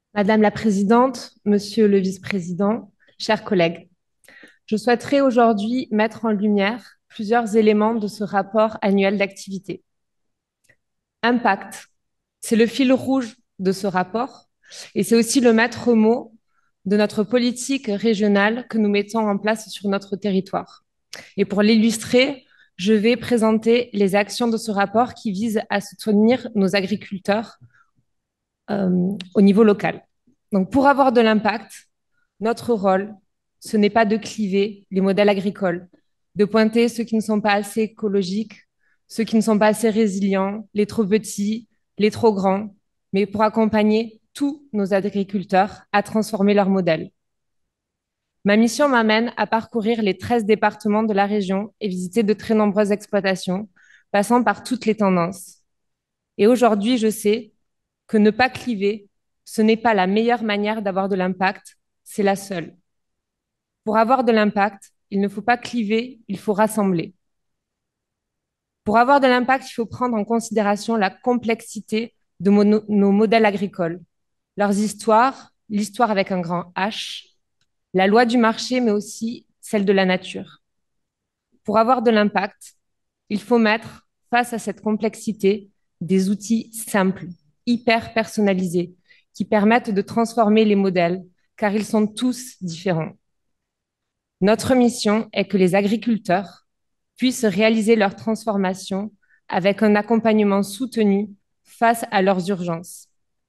Madame la Présidente, Monsieur le Vice-président, chers collègues, je souhaiterais aujourd'hui mettre en lumière plusieurs éléments de ce rapport annuel d'activité. Impact, c'est le fil rouge de ce rapport et c'est aussi le maître mot de notre politique régionale que nous mettons en place sur notre territoire. Et pour l'illustrer, je vais présenter les actions de ce rapport qui visent à soutenir nos agriculteurs au niveau local. Donc, pour avoir de l'impact, notre rôle, ce n'est pas de cliver les modèles agricoles, de pointer ceux qui ne sont pas assez écologiques, ceux qui ne sont pas assez résilients, les trop petits, les trop grands, mais pour accompagner tous nos agriculteurs à transformer leur modèle. Ma mission m'amène à parcourir les 13 départements de la région et visiter de très nombreuses exploitations, passant par toutes les tendances. Et aujourd'hui, je sais que ne pas cliver, ce n'est pas la meilleure manière d'avoir de l'impact, c'est la seule. Pour avoir de l'impact, il ne faut pas cliver, il faut rassembler. Pour avoir de l'impact, il faut prendre en considération la complexité de nos modèles agricoles, leurs histoires, l'histoire avec un grand H, la loi du marché, mais aussi celle de la nature. Pour avoir de l'impact, il faut mettre face à cette complexité des outils simples, hyper personnalisés, qui permettent de transformer les modèles, car ils sont tous différents. Notre mission est que les agriculteurs puissent réaliser leur transformation avec un accompagnement soutenu face à leurs urgences.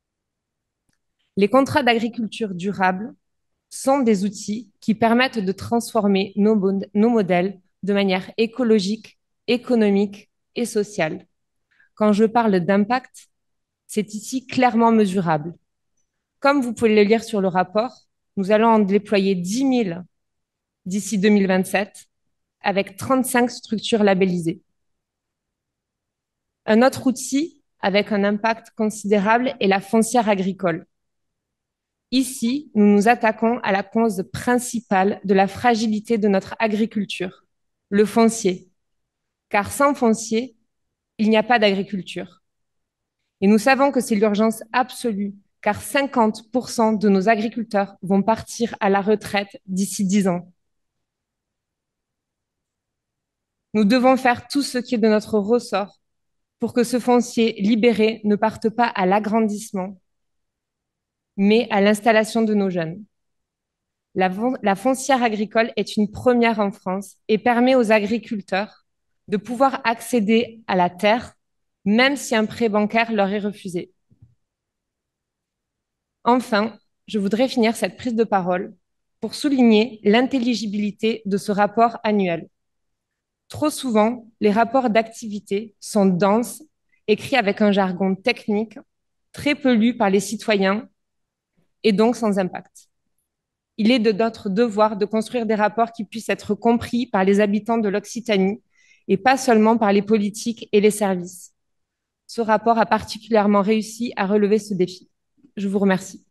Les contrats d'agriculture durable sont des outils qui permettent de transformer nos modèles de manière écologique, économique et sociale. Quand je parle d'impact, c'est ici clairement mesurable. Comme vous pouvez le lire sur le rapport, nous allons en déployer 10 000 d'ici 2027 avec 35 structures labellisées. Un autre outil avec un impact considérable est la foncière agricole. Ici, nous nous attaquons à la cause principale de la fragilité de notre agriculture, le foncier. Car sans foncier, il n'y a pas d'agriculture. Et nous savons que c'est l'urgence absolue, car 50% de nos agriculteurs vont partir à la retraite d'ici 10 ans. Nous devons faire tout ce qui est de notre ressort pour que ce foncier libéré ne parte pas à l'agrandissement, mais à l'installation de nos jeunes. La foncière agricole est une première en France et permet aux agriculteurs de pouvoir accéder à la terre, même si un prêt bancaire leur est refusé. Enfin, je voudrais finir cette prise de parole pour souligner l'intelligibilité de ce rapport annuel. Trop souvent, les rapports d'activité sont denses, écrits avec un jargon technique, très peu lus par les citoyens et donc sans impact. Il est de notre devoir de construire des rapports qui puissent être compris par les habitants de l'Occitanie et pas seulement par les politiques et les services. Ce rapport a particulièrement réussi à relever ce défi. Je vous remercie.